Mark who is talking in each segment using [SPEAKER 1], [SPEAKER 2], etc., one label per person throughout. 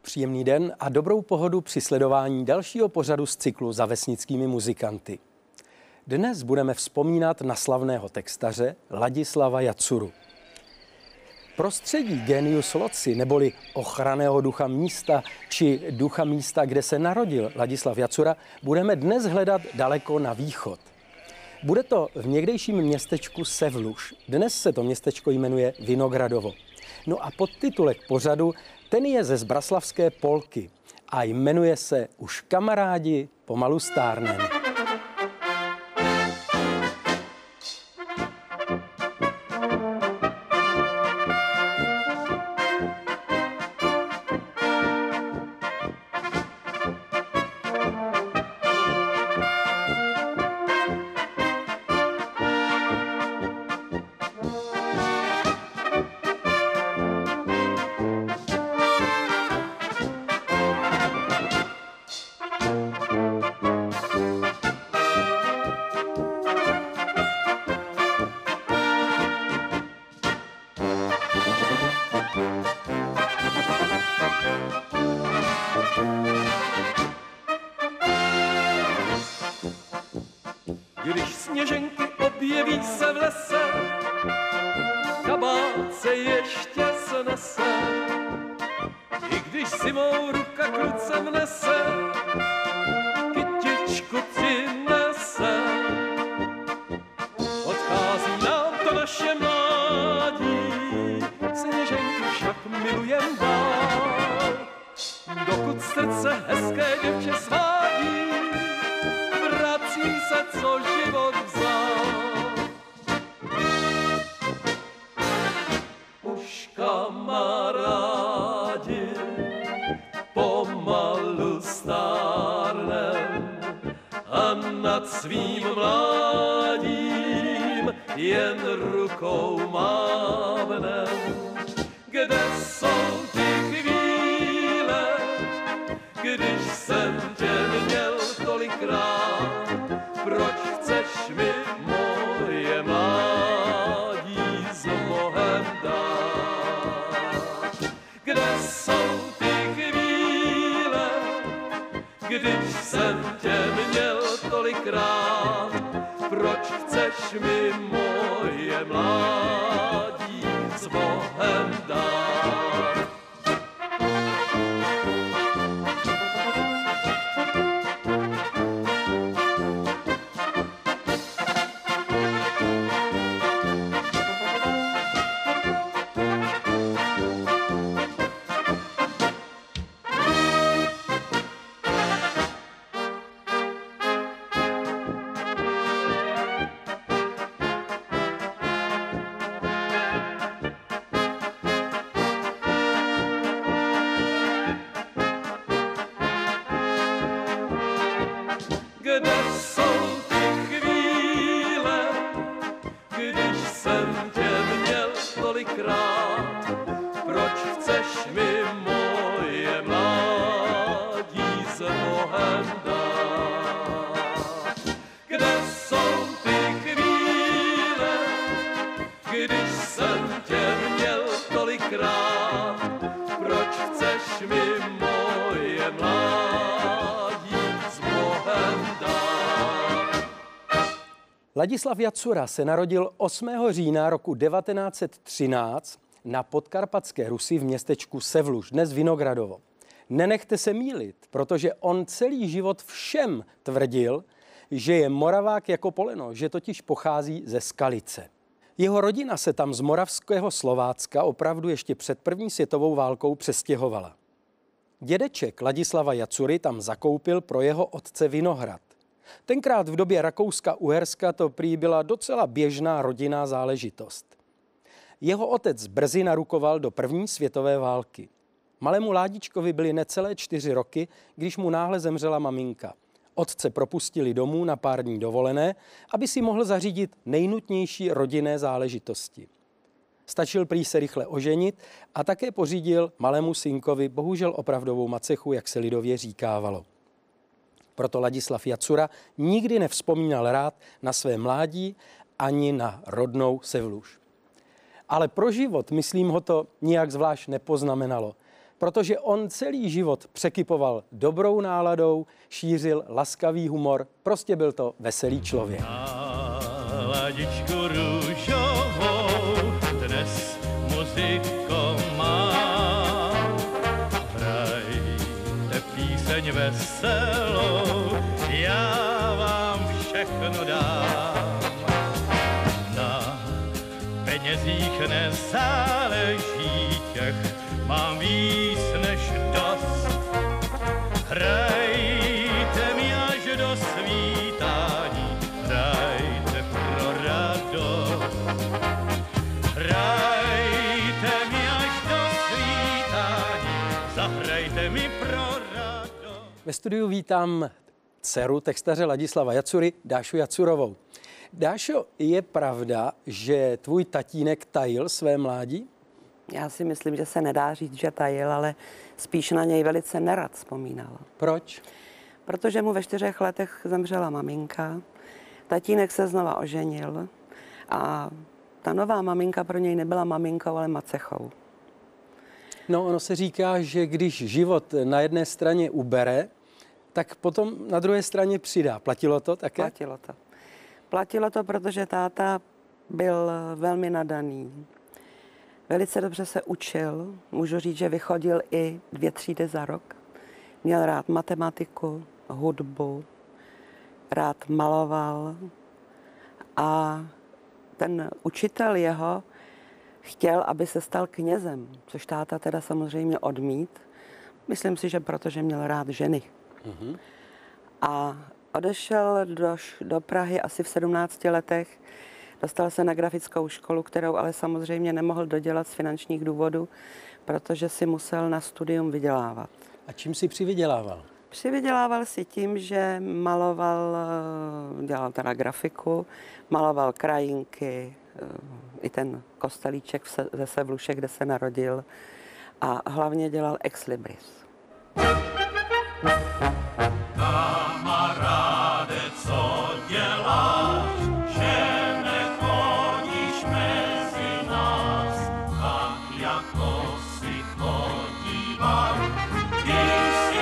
[SPEAKER 1] Příjemný den a dobrou pohodu při sledování dalšího pořadu z cyklu Za vesnickými muzikanty. Dnes budeme vzpomínat na slavného textaře Ladislava Jacuru. Prostředí genius loci, neboli ochranného ducha místa, či ducha místa, kde se narodil Ladislav Jacura, budeme dnes hledat daleko na východ. Bude to v někdejším městečku Sevluž. Dnes se to městečko jmenuje Vinogradovo. No a podtitulek pořadu, ten je ze Zbraslavské Polky a jmenuje se Už kamarádi pomalu stárnem.
[SPEAKER 2] Když sněženky objeví se v lese, kabát se ještě snese. I když zimou ruka klucem nese, kytičku přinese. Odchází nám to naše mládí, sněženky však milujem dál. Dokud srdce hezké děvče svádí, vrací se, co život vzal. Už kamarádi pomalu stárnem a nad svým mládím jen rukou mávnem. Kde jsou ty chvíle, když jsem tě měl tolikrát? Proč chceš mi moje mládí s Bohem dát? Kde jsou ty chvíle, když jsem tě měl tolikrát? Proč chceš mi moje mládí s Bohem dát? Kde jsou ty chvíle, když jsem tě měl tolikrát? Proč chceš mi moje mládí s Bohem dát? Kde jsou ty chvíle, když jsem tě měl tolikrát? Proč chceš mi moje mládí s Bohem dát?
[SPEAKER 1] Ladislav Jacura se narodil 8. října roku 1913 na podkarpatské Rusi v městečku Sevluž, dnes Vinogradovo. Nenechte se mýlit, protože on celý život všem tvrdil, že je Moravák jako poleno, že totiž pochází ze Skalice. Jeho rodina se tam z moravského Slovácka opravdu ještě před první světovou válkou přestěhovala. Dědeček Ladislava Jacury tam zakoupil pro jeho otce vinohrad. Tenkrát v době Rakouska-Uherska to prý byla docela běžná rodinná záležitost. Jeho otec brzy narukoval do první světové války. Malému Ládičkovi byly necelé 4 roky, když mu náhle zemřela maminka. Otce propustili domů na pár dní dovolené, aby si mohl zařídit nejnutnější rodinné záležitosti. Stačil prý se rychle oženit a také pořídil malému synkovi bohužel opravdovou macechu, jak se lidově říkávalo. Proto Ladislav Jacura nikdy nevzpomínal rád na své mládí ani na rodnou Sevluž. Ale pro život, myslím, ho to nijak zvlášť nepoznamenalo. protože on celý život překypoval dobrou náladou, šířil laskavý humor, prostě byl to veselý člověk.
[SPEAKER 2] Ladičku růžovou dnes muziko má, hrajte píseň veselou, já vám všechno dám. Na penězích nezáleží, těch mám víc než dost. Hrajte mi až do svítání, hrajte pro radost. Hrajte mi až do svítání, zahrajte mi pro radost.
[SPEAKER 1] Ve studiu vítám dceru textaře Ladislava Jacury, Dášu Jacurovou. Dášo, je pravda, že tvůj tatínek tajil své mládí?
[SPEAKER 3] Já si myslím, že se nedá říct, že tajil, ale spíš na něj velice nerad vzpomínal.
[SPEAKER 1] Proč?
[SPEAKER 3] Protože mu ve 4 letech zemřela maminka, tatínek se znova oženil a ta nová maminka pro něj nebyla maminkou, ale macechou.
[SPEAKER 1] No, ono se říká, že když život na jedné straně ubere, tak potom na druhé straně přidá. Platilo to také?
[SPEAKER 3] Platilo to. Platilo to, protože táta byl velmi nadaný. Velice dobře se učil. Můžu říct, že vychodil i 2 třídy za rok. Měl rád matematiku, hudbu, rád maloval. A ten učitel jeho chtěl, aby se stal knězem, což táta teda samozřejmě odmít. Myslím si, že protože měl rád ženy. Mm-hmm. A odešel do Prahy asi v 17 letech. Dostal se na grafickou školu, kterou ale samozřejmě nemohl dodělat z finančních důvodů, protože si musel na studium vydělávat.
[SPEAKER 1] A čím si přivydělával?
[SPEAKER 3] Přivydělával si tím, že maloval, dělal teda grafiku, maloval krajinky, i ten kostelíček ze Sevluše, kde se narodil, a hlavně dělal ex libris.
[SPEAKER 2] Kamaráde, co děláš, že nechodíš mezi nás, tak jako si chodíval, když si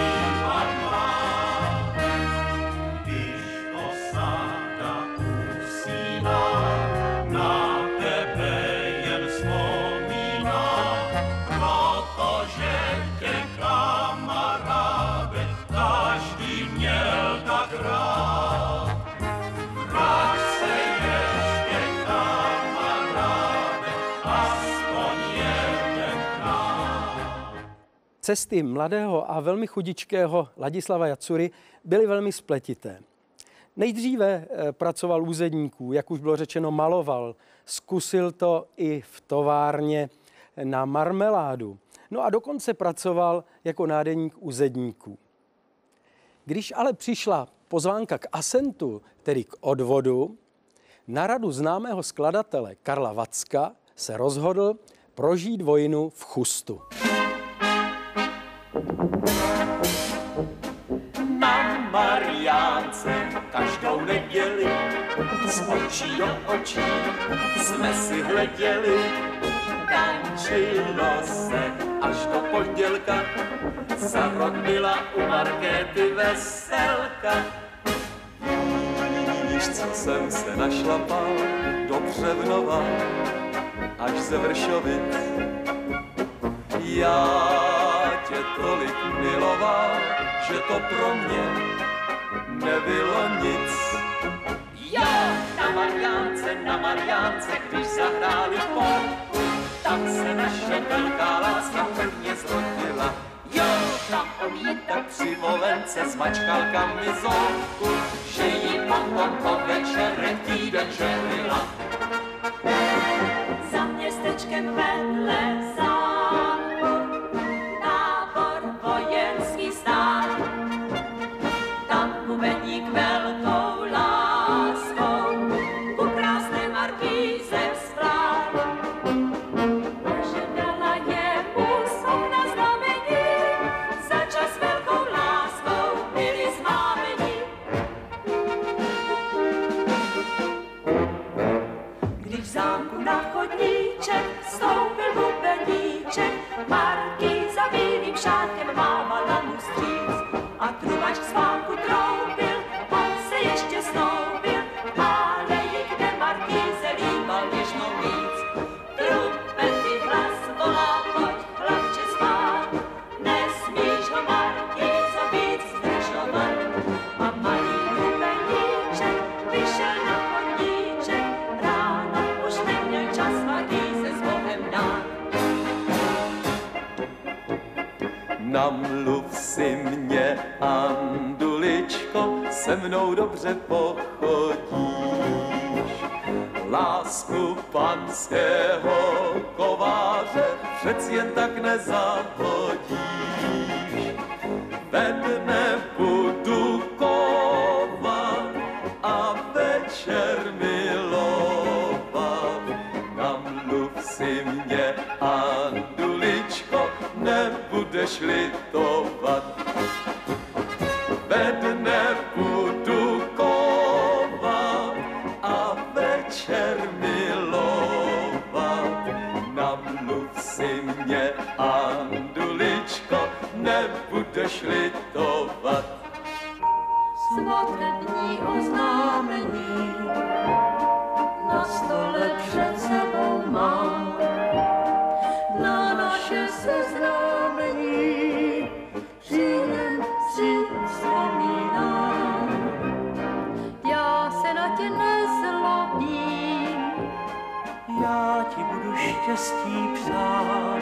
[SPEAKER 2] býval, když osada usíná, na tebe jen vzpomíná, protože tě kamaráde každý měl tak rád. Vrať se ještě, kamaráde, aspoň jedenkrát.
[SPEAKER 1] Cesty mladého a velmi chudičkého Ladislava Jacury byly velmi spletité. Nejdříve pracoval u zedníků, jak už bylo řečeno, maloval. Zkusil to i v továrně na marmeládu. No a dokonce pracoval jako nádeník u zedníků. Když ale přišla pozvánka k asentu, tedy k odvodu, na radu známého skladatele Karla Vacka se rozhodl prožít vojnu v chustu.
[SPEAKER 2] Na Mariánce každou neděli z očí do očí jsme si hleděli. Tančilo se až do pondělka, za rok byla u Markéty veselka. Víš, co jsem se našlapal do Břevnova až ze Vršovic. Já tě tolik miloval, že to pro mě nebylo nic. Jo, na Mariánce, když zahráli polku, tam se naše velká láska prvně zrodila. Jo, ta omítka při volence s mačkálkami zolku, že jí potom po večerech týden želila.
[SPEAKER 4] Za městečkem vedle zámku, tábor vojenský stát. Tam bubeník velkou láskou ku krásné markýze vzplál. Že dala jemu jsou na znamení, za čas velkou láskou byli zmámeni. Když v zámku na chodníček stoupil bubeníček, markýza až k svátku troubil, on se ještě snoubil, ale kde markýze líbal něžnou víc. Trumpety hlas volá, pojď chlapče spát, nesmíš ho markýzo víc zdržovat. A malý hlubeníček vyšel na chodníček, ráno už neměl čas markýze s Bohem dát.
[SPEAKER 2] Namluv si mě, Anduličko, se mnou dobře pochodíš. Lásku panského kováře přec jen tak nezahodíš. Ve dne budu kovat a večer milovat. Namluv si mě, Anduličko, nebudeš litovat. Ve dne budu kovat a večer milovat. Namluv si mě, Anduličko, nebudeš litovat.
[SPEAKER 4] Svatební oznámení na stole před sebou mám. Na naše seznámení příjem si vzpomínám. Já se na tě nezlobím, já ti budu štěstí přát.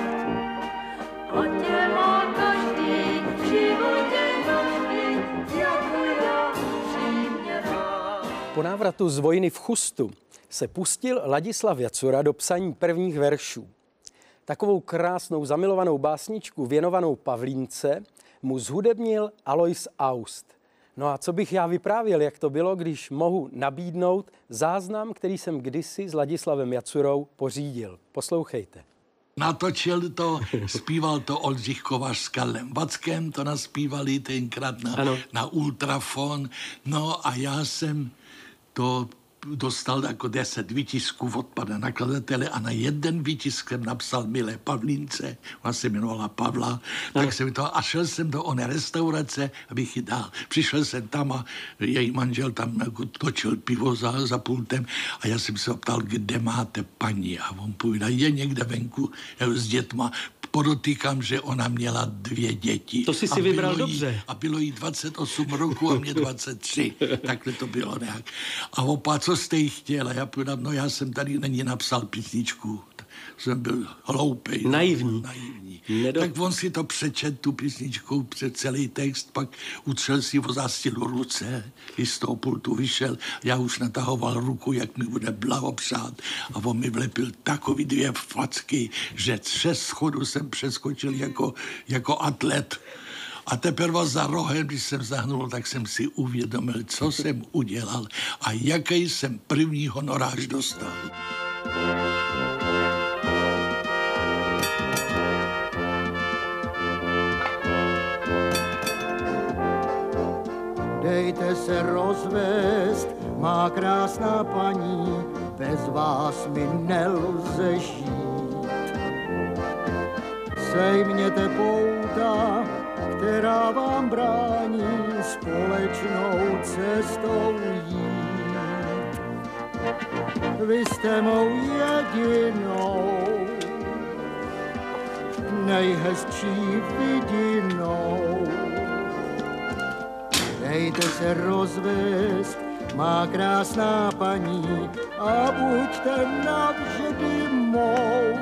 [SPEAKER 4] A tě má každý v životě navždy, jako já přímě rád.
[SPEAKER 1] Po návratu z vojny v Chustu se pustil Ladislav Jacura do psaní prvních veršů. Takovou krásnou zamilovanou básničku věnovanou Pavlínce mu zhudebnil Alois Aust. No a co bych já vyprávěl, jak to bylo, když mohu nabídnout záznam, který jsem kdysi s Ladislavem Jacurou pořídil. Poslouchejte.
[SPEAKER 5] Natočil to, zpíval to Oldřich Kovář s Karlem Vackem, to naspívali tenkrát na ultrafon. No a já jsem to dostal jako 10 výtisků od pana nakladatele a na jeden výtisk jsem napsal Milé Pavlínce, ona se jmenovala Pavla, tak jsem to a šel jsem do oné restaurace, abych ji dal. Přišel jsem tam a její manžel tam jako točil pivo za pultem a já jsem se optal, kde máte paní a on povídal, je někde venku s dětma. Podotýkám, že ona měla 2 děti.
[SPEAKER 6] To jsi si vybral dobře.
[SPEAKER 5] A bylo jí 28 roku a mě 23. Takhle to bylo nějak. A opa, co jste jí chtěla? Já povedám, no já jsem tady na ní napsal písničku. Jsem byl hloupej.
[SPEAKER 6] Naivní.
[SPEAKER 5] Tak on si to přečet, tu písničku, před celý text, pak utřel si o zástilu ruce, i z toho pultu vyšel, já už natahoval ruku, jak mi bude blahopřát a on mi vlepil takový 2 facky, že 6 schodů jsem přeskočil jako atlet. A teprve za rohem, když jsem zahnul, tak jsem si uvědomil, co jsem udělal a jaký jsem první honorář dostal.
[SPEAKER 7] Dejte se rozvést, má krásná paní, bez vás mi nelze žít. Sejměte pouta, která vám brání společnou cestou jít. Vy jste mou jedinou, nejhezčí vidinou. Dejte se rozvést, má krásná paní, a buďte navždy mou.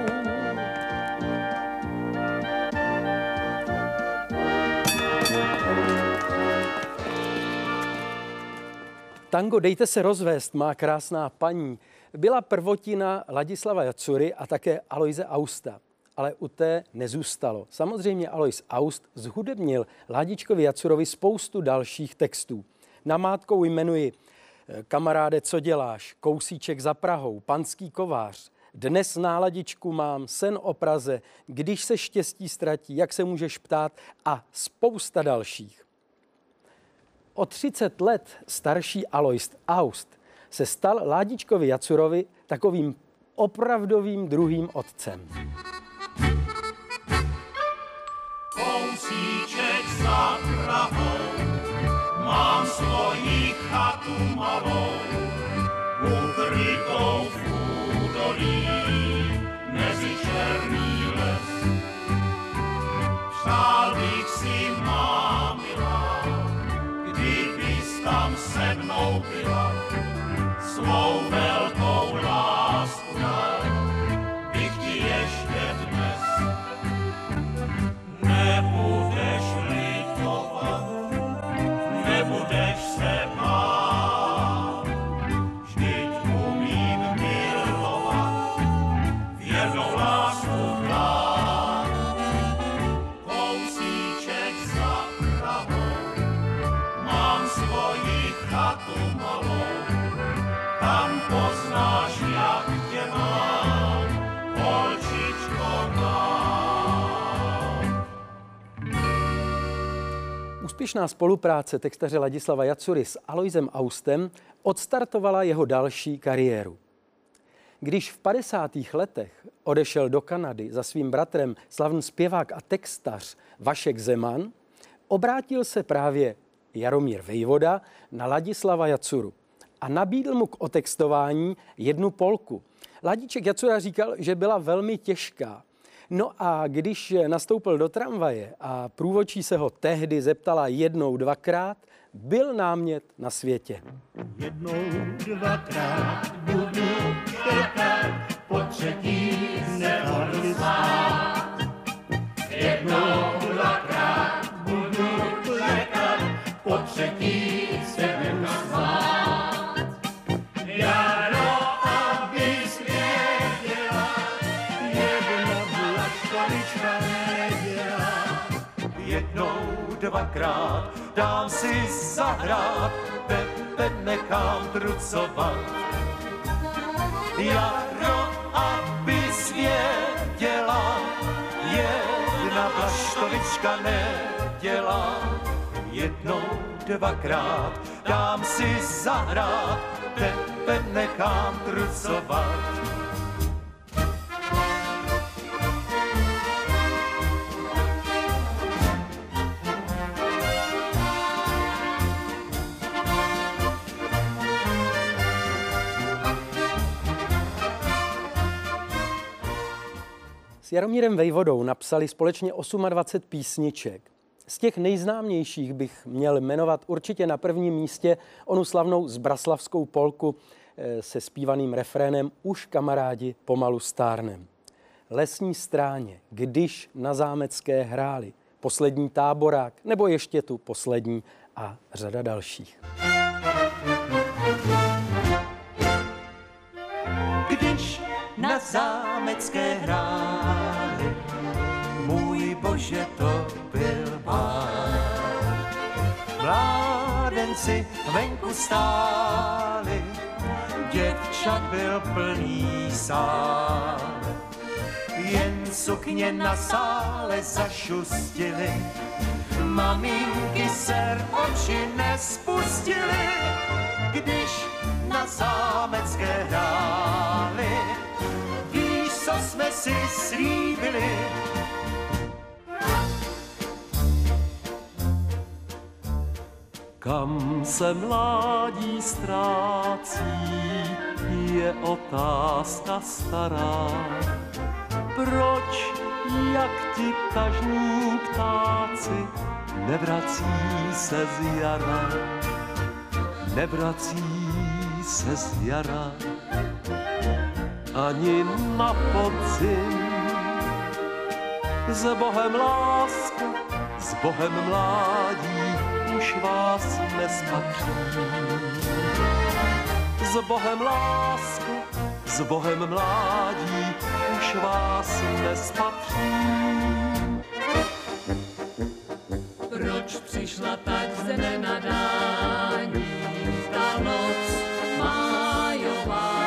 [SPEAKER 1] Tango Dejte se rozvést, má krásná paní byla prvotina Ladislava Jacury a také Aloise Austa. Ale u té nezůstalo. Samozřejmě Alois Aust zhudebnil Ládičkovi Jacurovi spoustu dalších textů. Namátkou jmenuji Kamaráde, co děláš, Kousíček za Prahou, Panský kovář, Dnes náladičku mám, Sen o Praze, Když se štěstí ztratí, Jak se můžeš ptát a spousta dalších. O 30 let starší Alois Aust se stal Ládičkovi Jacurovi takovým opravdovým druhým otcem.
[SPEAKER 8] Kousíček za Prahou,
[SPEAKER 6] svoji chatu malou, ukrytou v údolí mezi černý les. Přál bych si, má milá, kdybys tam se mnou byla, svou velkou lásku dát bych ti ještě dnes. Nebudeš litovat, nebudeš se bát, vždyť umím milovat, věrnou lásku dát. Kousíček za Prahou, mám svoji chatu malou, tam poznáš, jak tě mám, holčičko má.
[SPEAKER 1] Úspěšná spolupráce textaře Ladislava Jacury s Alojzem Austem odstartovala jeho další kariéru. Když v 50. letech odešel do Kanady za svým bratrem slavný zpěvák a textař Vašek Zeman, obrátil se právě Jaromír Vejvoda na Ladislava Jacuru a nabídl mu k otextování jednu polku. Ladíček Jacura říkal, že byla velmi těžká. No a když nastoupil do tramvaje a průvodčí se ho tehdy zeptala jednou, dvakrát, byl námět na světě.
[SPEAKER 7] Jednou, dvakrát budu čekat, po třetí nebudu spát. Jednou, dvakrát budu čekat, po třetí se budu spát. Jaro, abys věděla, jedna vlaštovička nedělá.
[SPEAKER 2] Jednou, dvakrát dám si zahrát, tebe nechám trucovat. Jaro, abys věděla, jedna vlaštovička nedělá. Jednou, dvakrát dám si zahrát, tebe nechám trucovat.
[SPEAKER 1] S Jaromírem Vejvodou napsali společně 28 písniček. Z těch nejznámějších bych měl jmenovat určitě na prvním místě onu slavnou zbraslavskou polku se zpívaným refrénem Už kamarádi pomalu stárnem. Lesní stráně, Když na Zámecké hráli, Poslední táborák nebo ještě tu poslední a řada dalších.
[SPEAKER 2] Když na Zámecké hráli, můj bože, to byl bál. Mládenci venku stáli, děvčat byl plný sál. Jen sukně na sále zašustily, maminky ser oči nespustily, když na Zámecké hráli. Víš, co jsme si slíbili?
[SPEAKER 8] Kam se mládí ztrácí, je otázka stará. Proč, jak ti tažní ptáci, nevrací se z jara, nevrací se z jara, ani na podzim. S Bohem lásko, s Bohem mládí, už vás nespatří. S Bohem lásko, s Bohem mládí, už vás nespatří.
[SPEAKER 4] Proč přišla tak z nenadání ta noc májová?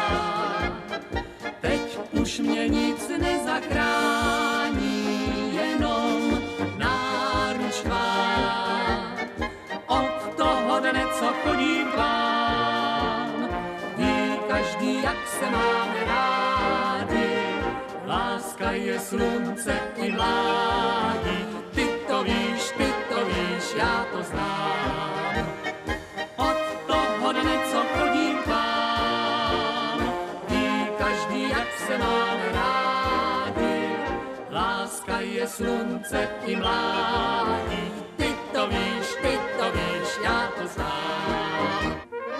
[SPEAKER 4] Teď už mě nic nezachrání, jenom náruč tvá. Od toho dne, co chodím k vám, ví každý, jak se máme rádi. Láska je slunce i mládí. Ty to víš, já to znám.
[SPEAKER 9] slunce i mládí. Ty to víš, já to znám.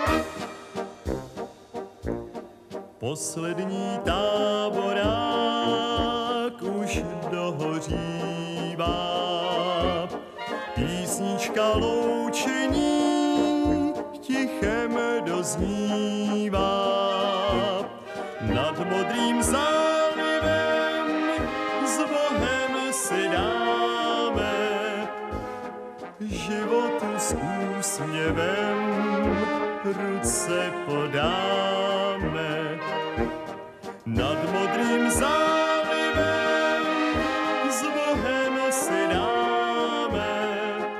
[SPEAKER 7] Poslední táborák už dohořívá, písnička loučení tichem doznívá. Nad modrým zálivem s Bohem si dáme životu s úsměvem ruce podáme. Nad modrým zálivem s Bohem si dáme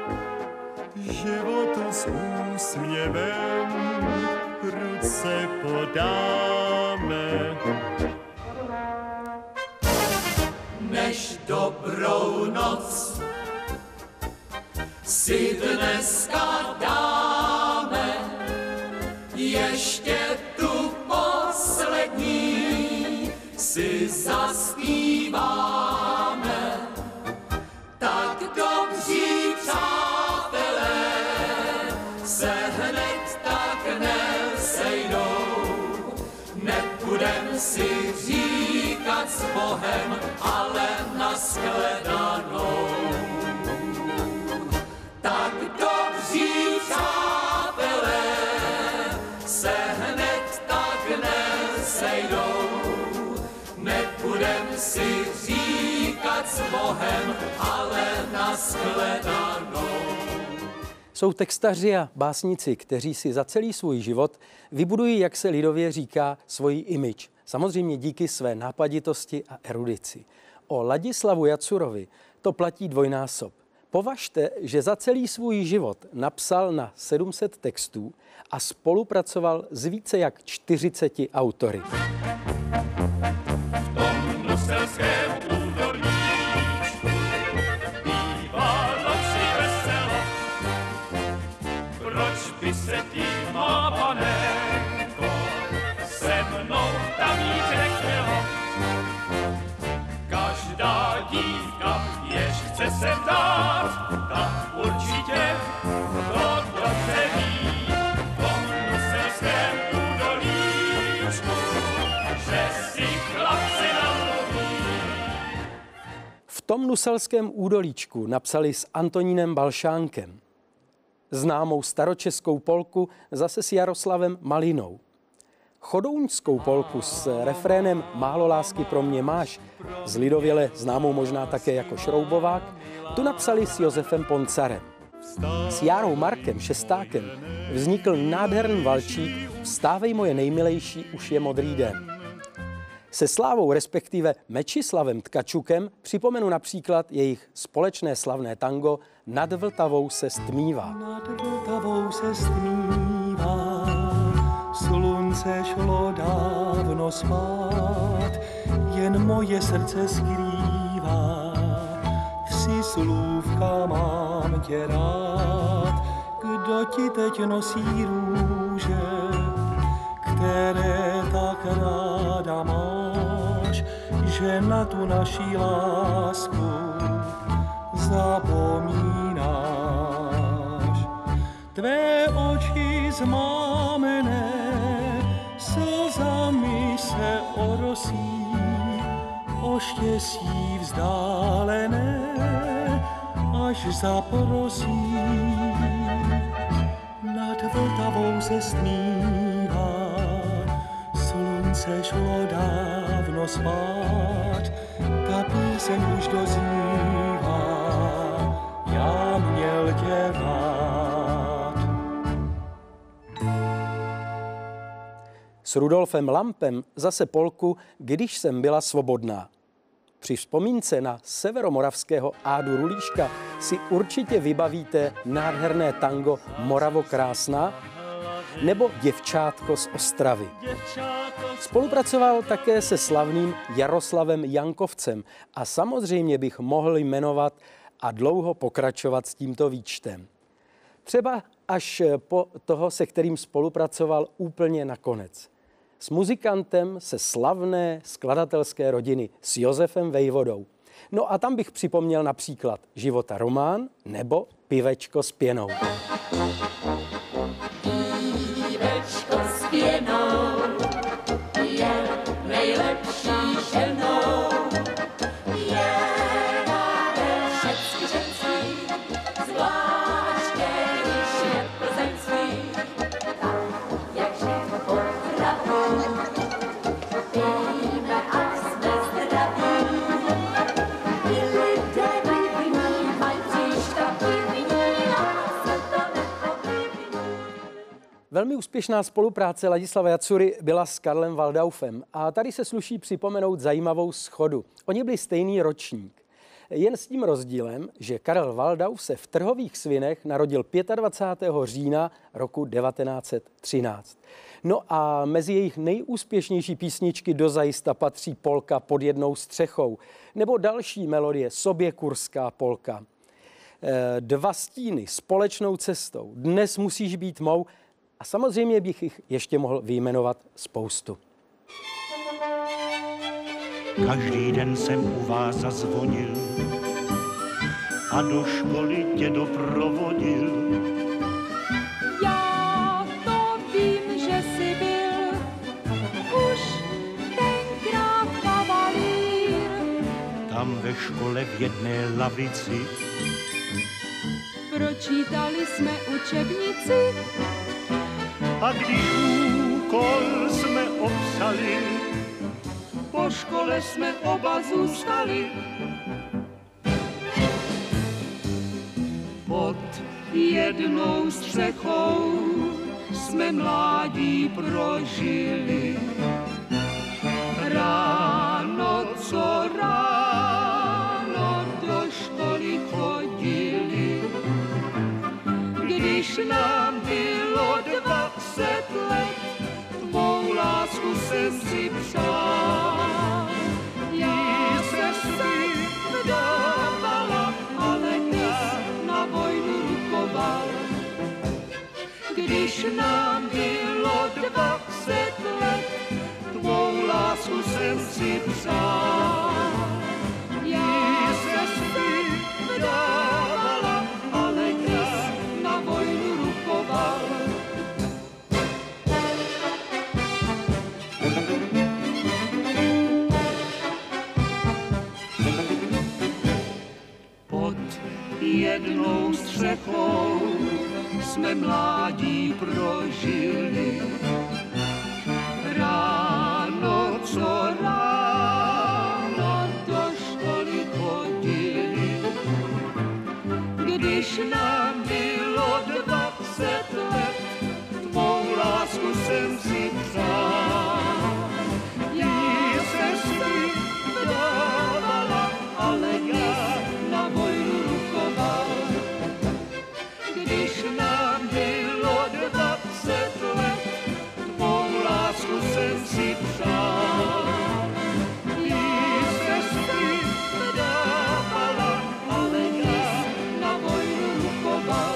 [SPEAKER 7] životu s úsměvem ruce podáme.
[SPEAKER 9] Než dobrou noc si dneska dáme, ještě tu poslední si zaspíváme. Tak dobří přátelé se hned tak nesejdou, nebudem si říkat s Bohem, ale nashledanou. Tak dobří přátelé se hned tak nesejdou, nebudem si říkat s Bohem, ale nashledanou.
[SPEAKER 1] Jsou textaři a básníci, kteří si za celý svůj život vybudují, jak se lidově říká, svoji image. Samozřejmě díky své nápaditosti a erudici. O Ladislavu Jacurovi to platí dvojnásob. Považte, že za celý svůj život napsal na 700 textů a spolupracoval s více jak 40 autory.
[SPEAKER 6] V tom bruselském údolníčku bývalo si veselo. Proč by se ty, má panenko, se mnou tam jít nechtělo? Každá dívka, jež chce se dát, tak určitě to dobře ví. V tom bruselském údolníčku, že si chlapci namluví.
[SPEAKER 1] V tom nuselském údolíčku napsali s Antonínem Balšánkem. Známou staročeskou polku zase s Jaroslavem Malinou. Chodouňskou polku s refrénem Málo lásky pro mě máš, z lidověle známou možná také jako Šroubovák, tu napsali s Josefem Poncarem. S Járou Markem Šestákem vznikl nádherný valčík Vstávej moje nejmilejší, už je modrý den. Se Slávou, respektive Mečislavem Tkačukem, připomenu například jejich společné slavné tango Nad Vltavou se stmívá.
[SPEAKER 7] Nad Vltavou se stmívá, slunce šlo dávno spát, jen moje srdce skrývá. Tři slůvka mám tě rád, kdo ti teď nosí růže, které tak ráda máš, že na tu naši lásku zapomínáš. Tvé oči zmámené slzami se orosí, o štěstí vzdálené až zaprosí. Nad Vltavou se stmívá, slunce šlo dávno spát, ta píseň už doznívá, já měl tě rád.
[SPEAKER 1] S Rudolfem Lampem zase polku Když jsem byla svobodná. Při vzpomínce na severomoravského Ádu Rulíška si určitě vybavíte nádherné tango Moravo krásná nebo Děvčátko z Ostravy. Spolupracoval také se slavným Jaroslavem Jankovcem a samozřejmě bych mohl jmenovat a dlouho pokračovat s tímto výčtem. Třeba až po toho, se kterým spolupracoval úplně nakonec. S muzikantem se slavné skladatelské rodiny, s Josefem Vejvodou. No a tam bych připomněl například Života román nebo Pivečko s pěnou.
[SPEAKER 4] Pivečko s pěnou je nejlepší ženou. Je nade všecky ženský, zvláště když je plzeňský. Tak jak všechno zdraví, pijme a jsme zdraví. I lidé pivní mají příšta pivní a se to nepochybní.
[SPEAKER 1] Velmi úspěšná spolupráce Ladislava Jacury byla s Karlem Waldaufem a tady se sluší připomenout zajímavou shodu. Oni byli stejný ročník. Jen s tím rozdílem, že Karel Waldauf se v Trhových Svinech narodil 25. října roku 1913. No a mezi jejich nejúspěšnější písničky dozajista patří Polka pod jednou střechou nebo další melodie Sobě kurská polka. Dva stíny společnou cestou, Dnes musíš být mou a samozřejmě bych jich ještě mohl vyjmenovat spoustu.
[SPEAKER 10] Každý den jsem u vás zazvonil a do školy tě doprovodil.
[SPEAKER 4] Já to vím, že jsi byl už tenkrát kavalír.
[SPEAKER 10] Tam ve škole v jedné lavici
[SPEAKER 4] Pročítali jsme učebnici,
[SPEAKER 10] a když úkol jsme obsali,
[SPEAKER 4] po škole jsme oba zůstali.
[SPEAKER 10] pod jednou střechou jsme mládí prožili. Ráno co ráno do školy chodili. Když nám bylo 20 let, tvou lásku jsem si přál. Já se si vdávala, ale na vojnu rukoval. Když nám bylo 20 let, tvou lásku jsem si přál. Já se si vdávala, ale na vojnu rukoval. Pod jednou střechou jsme mládí prožili. Ráno co ráno do školy chodili. Když nám bylo 20 let, tvou lásku jsem si přál. Já se si vdávala, ale já na vojnu rukoval. Když nám bylo 20 let, tvou lásku jsem si přál. Já se si vdávala, ale já na vojnu rukoval.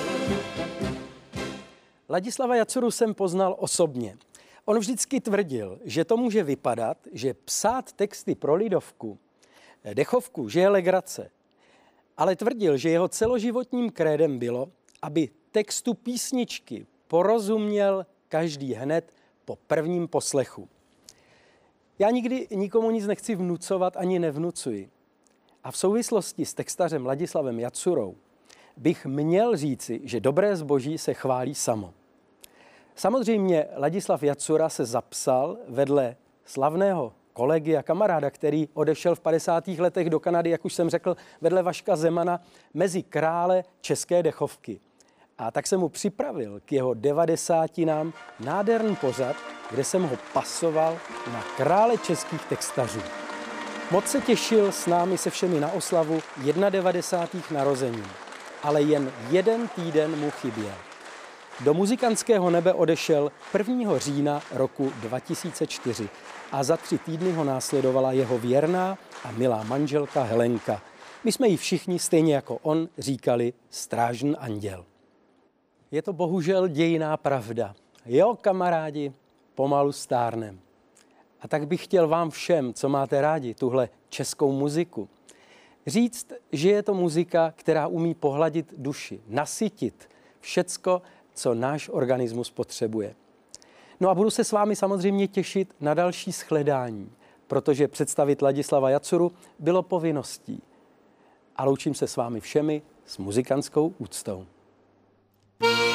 [SPEAKER 1] Ladislava Jacuru jsem poznal osobně. On vždycky tvrdil, že to může vypadat, že psát texty pro lidovku, dechovku, že je legrace. Ale tvrdil, že jeho celoživotním krédem bylo, aby textu písničky porozuměl každý hned po prvním poslechu. Já nikdy nikomu nic nechci vnucovat ani nevnucuji. A v souvislosti s textařem Ladislavem Jacurou bych měl říci, že dobré zboží se chválí samo. Samozřejmě Ladislav Jacura se zapsal vedle slavného kolegy a kamaráda, který odešel v 50. letech do Kanady, jak už jsem řekl, vedle Vaška Zemana, mezi krále české dechovky. A tak jsem mu připravil k jeho 90. nádherný pořad, kde jsem ho pasoval na krále českých textařů. Moc se těšil s námi se všemi na oslavu 91. narozenin, ale jen jeden týden mu chyběl. Do muzikantského nebe odešel 1. října roku 2004 a za 3 týdny ho následovala jeho věrná a milá manželka Helenka. My jsme jí všichni, stejně jako on, říkali strážný anděl. Je to bohužel dějinná pravda. Jo, kamarádi, pomalu stárnem. A tak bych chtěl vám všem, co máte rádi tuhle českou muziku, Říct, že je to muzika, která umí pohladit duši, nasytit všecko, co náš organismus potřebuje. No a budu se s vámi samozřejmě těšit na další shledání, protože představit Ladislava Jacuru bylo povinností. A loučím se s vámi všemi s muzikantskou úctou.